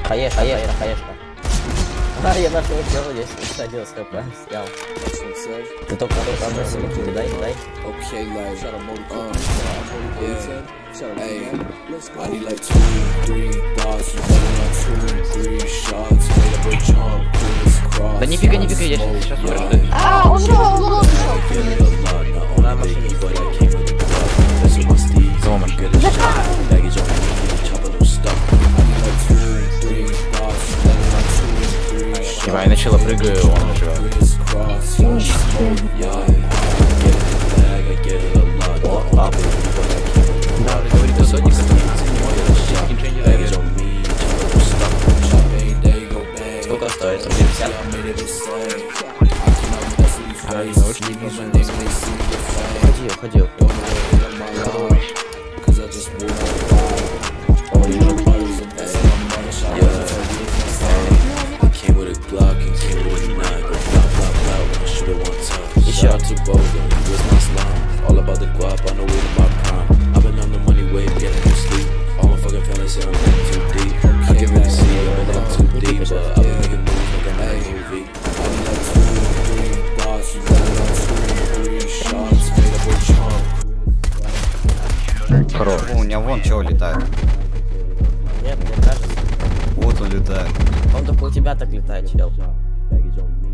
Хаешка. Да, я нашел дело, я садил с ХП, снял. Ты только бросил, дай. Okay, like, I need like 2, 3 bars, you better not 2, 3 shots, made up a jump, crisscross. Да не пикай, я сейчас умру. А, он ушел. На машине. Я начала прыгаю, он живет. Да, говорит о Соне, сколько стоит? 50? Уходи. У меня вон чего летает. Нет, мне кажется. Вот он летает. Он только у тебя так летает, чел.